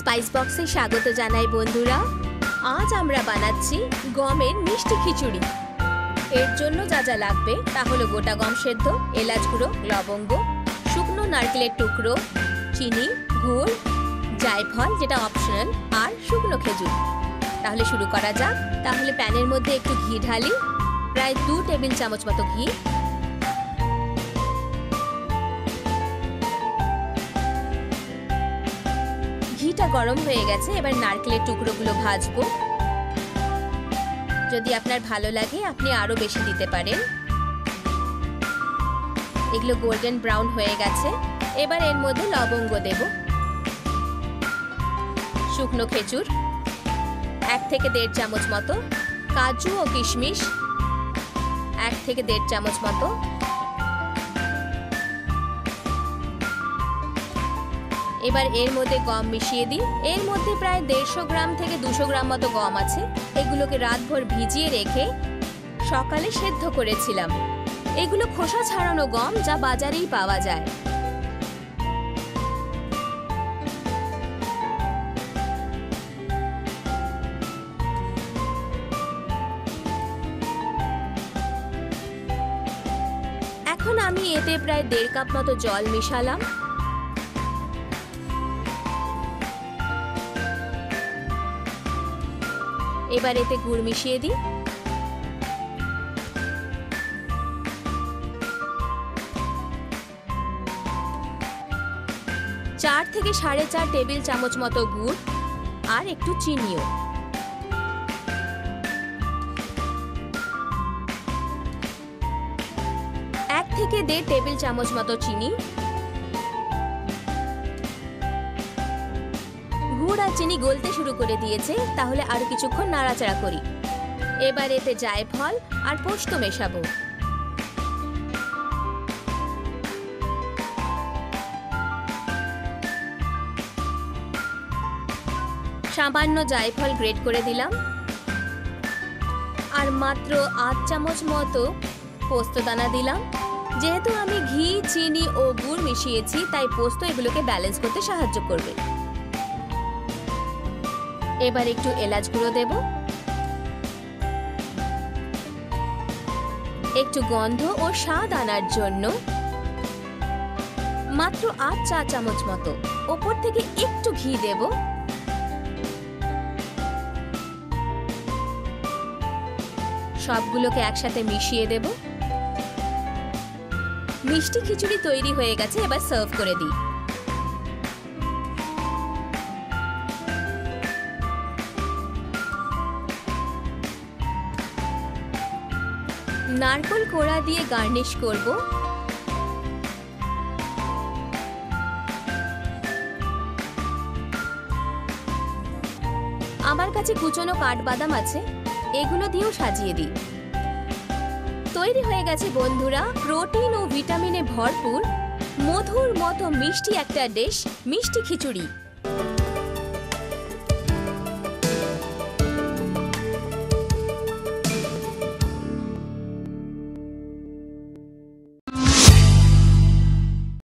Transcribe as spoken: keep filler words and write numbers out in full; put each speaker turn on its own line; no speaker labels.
Spice বক্সে স্বাগত জানাই বন্ধুরা। আজ আমরা বানাচ্ছি গমের মিষ্টি খিচুড়ি। এর জন্য যা যা লাগবে তা হলো গোটা গম সেদ্ধ, এলাচ গুঁড়ো, লবঙ্গ, শুকনো নারকেলের টুকরো, চিনি, গুড়, জায়ফল যেটা অপশনাল, আর শুকনো খেজুর। তাহলে শুরু করা যাক। তাহলে প্যানের মধ্যে একটু ঘি ঢালি, প্রায় দু টেবিল চামচ মতো ঘি। ঘিটা গরম হয়ে গেছে, এবার নারকেলের টুকরোগুলো ভাজবো। যদি আপনার ভালো লাগে আপনি আরো বেশি দিতে পারেন। এগুলো গোল্ডেন ব্রাউন হয়ে গেছে, এবার এর মধ্যে লবঙ্গ দেব, শুকনো খেজুর এক থেকে দেড় চামচ মতো, কাজু ও কিশমিশ এক থেকে দেড় চামচ মতো, এবার এর মধ্যে গম মিশিয়ে দিই। এর মধ্যে প্রায় দেড়শো গ্রাম থেকে দুশো গ্রাম মতো গম আছে। এগুলোকে রাতভর ভিজিয়ে রেখে সকালে সেদ্ধ করেছিলাম। এগুলো খোসা ছাড়ানো গম, যা বাজারেই পাওয়া যায়। এখন আমি এতে প্রায় দেড় কাপ মতো জল মিশালাম। এবার এতে গুড় মিশিয়ে দিই। চার থেকে সাড়ে চার টেবিল চামচ মতো গুড় আর একটু চিনিও। এক থেকে দেড় টেবিল চামচ মতো চিনি। গুড় আর চিনি গলতে শুরু করে দিয়েছে, তাহলে আরো কিছুক্ষণ নাড়াচাড়া করি। এবার এতে জায়ফল আর পোস্ত মেশাবো। সামান্য জায়ফল গ্রেট করে দিলাম, আর মাত্র আধ চামচ মতো পোস্তদানা দিলাম। যেহেতু আমি ঘি, চিনি ও গুড় মিশিয়েছি, তাই পোস্ত এগুলোকে ব্যালেন্স করতে সাহায্য করবে। এবার একটু এলাচ গুঁড়ো দেব, একটু গন্ধ ও স্বাদ আনার জন্য মাত্র আধ চা চামচ মতো ওপর থেকে একটু ঘি দেব। সবগুলোকে একসাথে মিশিয়ে দেব। মিষ্টি খিচুড়ি তৈরি হয়ে গেছে, এবার সার্ভ করে দিই। নারকেল কোড়া দিয়ে গার্নিশ করব। আমার কাছে কুচনো কাঠবাদাম আছে, এগুলো দিয়েও সাজিয়ে দিই। তৈরি হয়ে গেছে বন্ধুরা প্রোটিন ও ভিটামিনে ভরপুর মধুর মতো মিষ্টি একটা ডিশ, মিষ্টি খিচুড়ি।